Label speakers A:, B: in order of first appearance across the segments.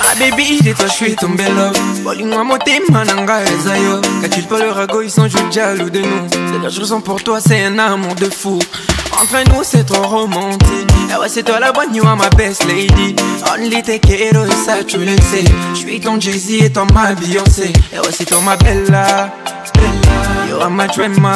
A: Ma baby, dis-toi, je suis tombé love. Bolis-moi mon thème, mananga et zayo. Quand tu parles le rago, ils sont juste jaloux de nous. Ce que je ressens pour toi, c'est un amour de fou. Entre nous, c'est trop romantique. Et ouais, c'est toi la bonne, you are my best lady. Only te quiero et ça, tu le sais. Je suis ton Jay-Z et ton ma Beyoncé. Et ouais, c'est toi ma Bella. You are my dreamer.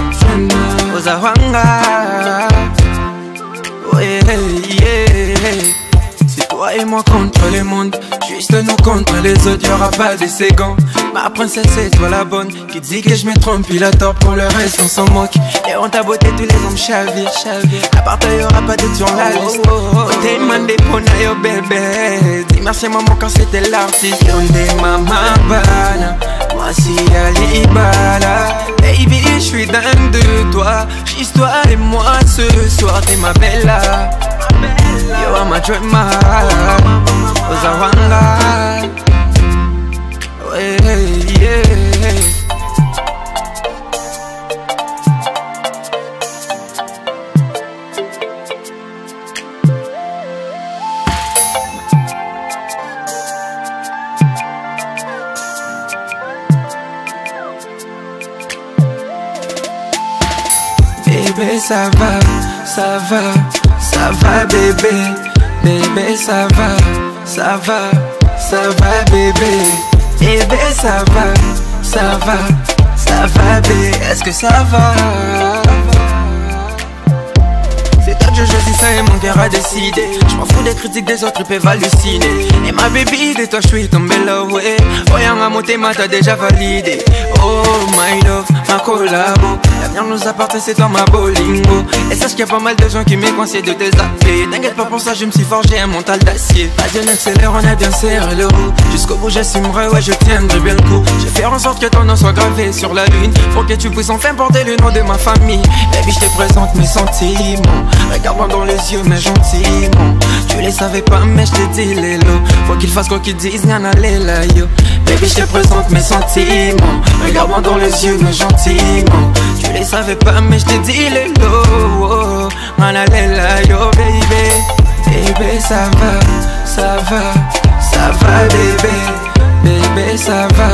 A: Ozawanga. Ouais, yeah. C'est toi et moi contre le monde, juste nous contre les autres, y'aura pas de second. Ma princesse, c'est toi la bonne, qui dit que je me trompe, il a tort, pour le reste on s'en moque. Et on t'a beauté, tous les hommes chavirent. À part toi, y'aura pas de sur la liste. T'es demandé pour yo bébé. Dis merci maman quand c'était l'artiste. Donde maman bana, moi si Alibala. Baby, je suis dingue de toi, juste toi et moi ce soir, t'es ma bella. You are my dreamer, Ozawanga. Yeah. Bébé, ça va bébé. Bébé, ça va bébé. Bébé, ça va bébé. Est-ce que ça va? C'est toi que je choisis ça et mon cœur a décidé. Je m'en fous des critiques des autres, ils peuvent halluciner. Et ma baby, de toi je suis tombé love, ouais. Oh y'a mon thème, t'as déjà validé. Oh my love, ma collabo. L'avenir nous appartient, c'est toi ma bolingo. Et sache qu'il y a pas mal de gens qui m'ont coincé de tes affaires. T'inquiète pas pour ça, je me suis forgé un mental d'acier. Vas-y on accélère, on a bien serré le roue. Jusqu'au bout j'assumerai, ouais je tiendrai bien le coup. Je vais faire en sorte que ton nom soit gravé sur la lune, pour que tu puisses enfin porter le nom de ma famille. Baby je te présente mes sentiments. Regarde-moi dans les yeux mais gentiment. Tu les savais pas mais je te dis les lots. Faut qu'ils fassent quoi qu'ils disent, n'en allez là yo. Baby je te présente mes sentiments. Regarde-moi dans les yeux mais gentiment. Tu les savais pas mais je te dis les lots. N'en allez là yo baby. Bébé ça va bébé. Bébé ça va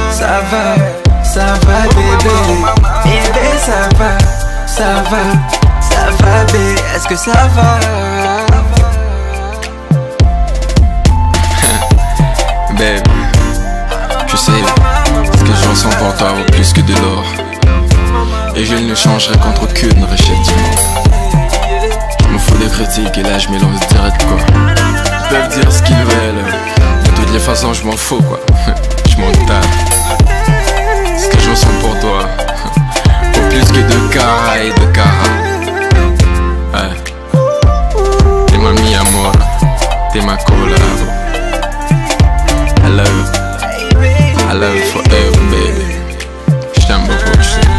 A: bébé. Bébé ça va bébé. Est-ce que ça va?
B: Babe, tu sais, ce que je ressens pour toi vaut plus que de l'or. Et je ne le changerai contre aucune richesse du monde. Je me fous des critiques et là je m'élance direct quoi. Ils peuvent dire ce qu'ils veulent, de toutes les façons je m'en fous quoi. Je m'en tape. Ce que je ressens pour toi vaut plus que de cara et de cara. Ouais. T'es ma mi amor, t'es ma collabo. I love you forever baby. Je t'aime beaucoup, tu sais.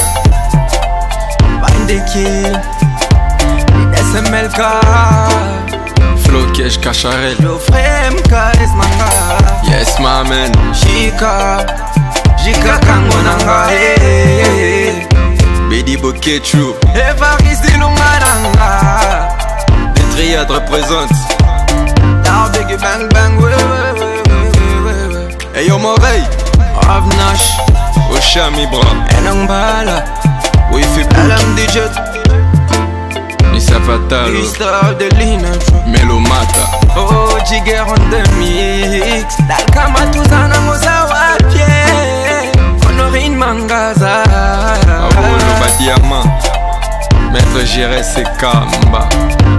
A: Bandeki, SMLK,
B: Flo Kesh Kacharel,
A: Flo Fremk Esmanga.
B: Yes my man.
A: Jika Kangonanga, hey.
B: Bedi Bokeh True,
A: Evaris Dilungananga.
B: les triades représentent.
A: Now big bang bang, ouais.
B: Hey yo Moreille,
A: Avnash,
B: Oshami bra,
A: Enangbala,
B: oui fait
A: Alam DJ,
B: Nissa Fatalo,
A: Histoire de Lina,
B: Melomata.
A: Oh Jigger on the mix. Dalkama Tuzana Mozawa Pie, Honorine Mangaza,
B: Abolo Badiama, Maître Géré Sekamba.